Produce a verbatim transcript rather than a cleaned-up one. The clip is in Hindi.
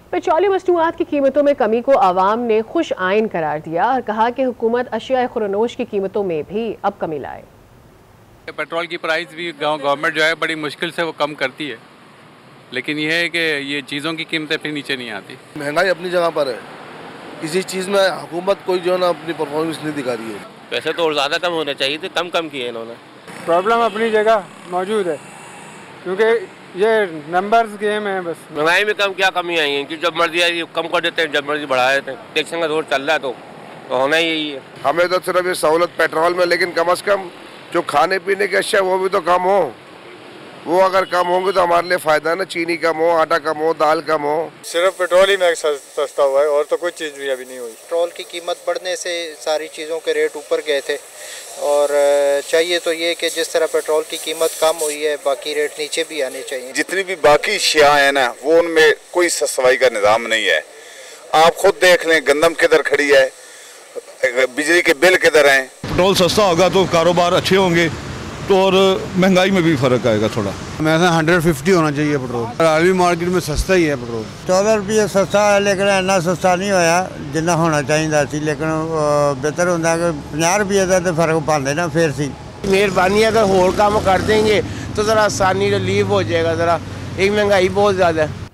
पेट्रोलियम मसनूआत की कीमतों में कमी को आवाम ने खुश आइन करार दिया और कहा कि हुकूमत अशिया खुरनोश की कीमतों में भी अब कमी लाए। पेट्रोल की प्राइस भी गवर्नमेंट जो है बड़ी मुश्किल से वो कम करती है, लेकिन यह है कि ये चीज़ों की कीमतें फिर नीचे नहीं आती। महंगाई अपनी जगह पर है, किसी चीज़ में हुकूमत कोई जो है ना अपनी परफॉर्मेंस नहीं दिखा रही है। पैसे तो और ज़्यादा कम होने चाहिए थे, कम कम किए इन्होंने। प्रॉब्लम अपनी जगह मौजूद है क्योंकि ये नंबर्स गेम है। बस महंगाई में कम क्या कमी आई है कि जब मर्जी आई कम कर देते हैं, जब मर्जी बढ़ा देते हैं। टैक्सन का दौर चल रहा है तो, तो होना ही यही है। हमें तो सिर्फ ये सहूलत पेट्रोल में, लेकिन कम से कम जो खाने पीने के अशिया वो भी तो कम हो। वो अगर कम होंगे तो हमारे लिए फ़ायदा है ना। चीनी कम हो, आटा कम हो, दाल कम हो। सिर्फ पेट्रोल ही में सस्ता हुआ है और तो कोई चीज़ भी अभी नहीं हुई। पेट्रोल की कीमत बढ़ने से सारी चीज़ों के रेट ऊपर गए थे और चाहिए तो ये कि जिस तरह पेट्रोल की कीमत कम हुई है बाकी रेट नीचे भी आने चाहिए। जितनी भी बाकी अशिया है ना वो उनमें कोई सस्ताई का निज़ाम नहीं है। आप खुद देख लें, गंदम किधर खड़ी है, बिजली के बिल किधर हैं। पेट्रोल सस्ता होगा तो कारोबार अच्छे होंगे तो और महंगाई में भी फर्क आएगा थोड़ा। मैं हंड्रेड फिफ्टी होना चाहिए पेट्रोल। आलमी मार्केट में सस्ता ही है पेट्रोल। चौदह रुपये सस्ता है लेकिन इन्ना सस्ता नहीं होया जिन्ना होना चाहिए सी, लेकिन बेहतर होता कि पचास रुपये का तो फर्क पाते ना फिर सी। मेहरबानी अगर होर काम कर देंगे तो ज़रा आसानी रिलीव हो जाएगा। ज़रा एक महंगाई बहुत ज़्यादा है।